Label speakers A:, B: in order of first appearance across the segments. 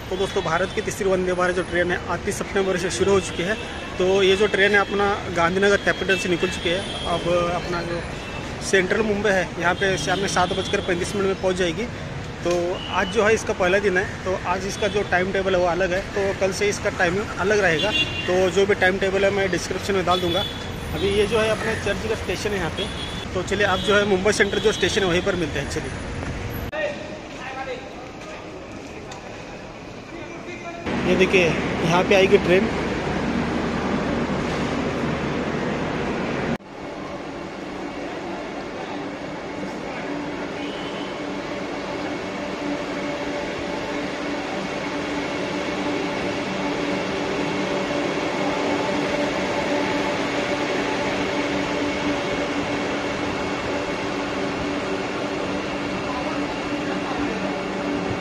A: तो दोस्तों भारत की तीसरी वंदे भारत जो ट्रेन है 30 सितंबर से शुरू हो चुकी है। तो ये जो ट्रेन है अपना गांधीनगर कैपिटल से निकल चुकी है। अब अपना जो सेंट्रल मुंबई है यहाँ पे शाम में 7:35 में पहुँच जाएगी। तो आज जो है इसका पहला दिन है, तो आज इसका जो टाइम टेबल है वो अलग है, तो कल से इसका टाइमिंग अलग रहेगा। तो जो भी टाइम टेबल है मैं डिस्क्रिप्शन में डाल दूँगा। अभी ये जो है अपने चर्च का स्टेशन है यहाँ पे, तो चलिए आप जो है मुंबई सेंट्रल जो स्टेशन है वहीं पर मिलते हैं। चलिए ये देखिए यहाँ पे आएगी ट्रेन।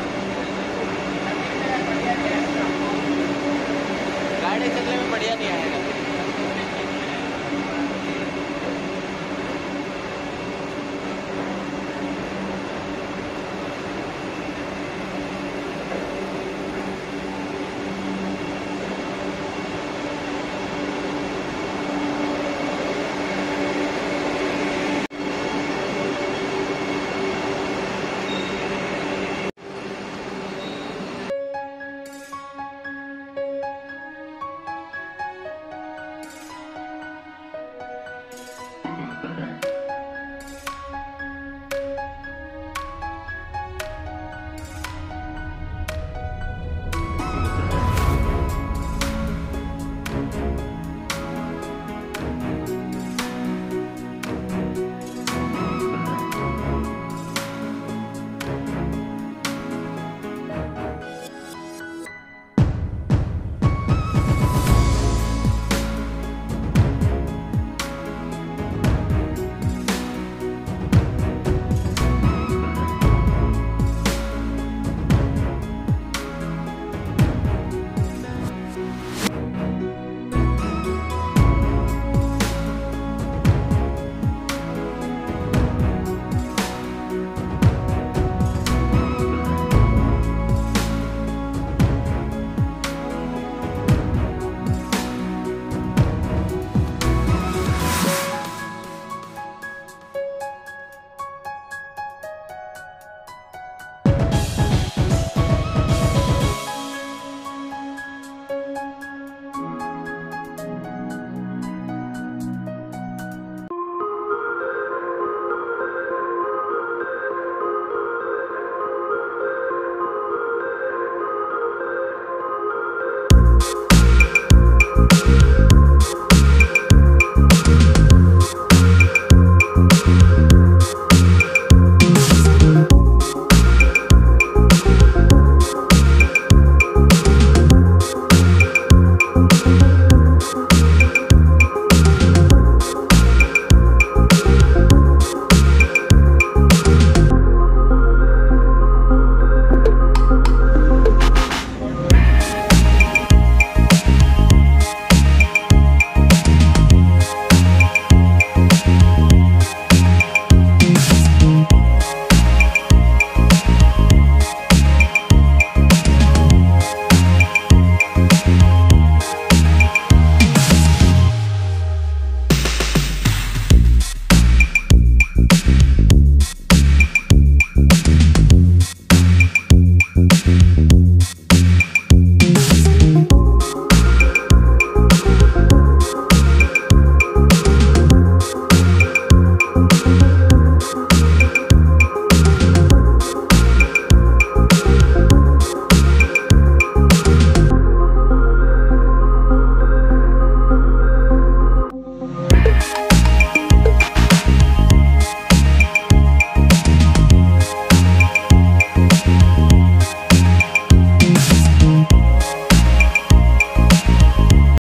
B: गाड़ी चलने में बढ़िया नहीं आएगा।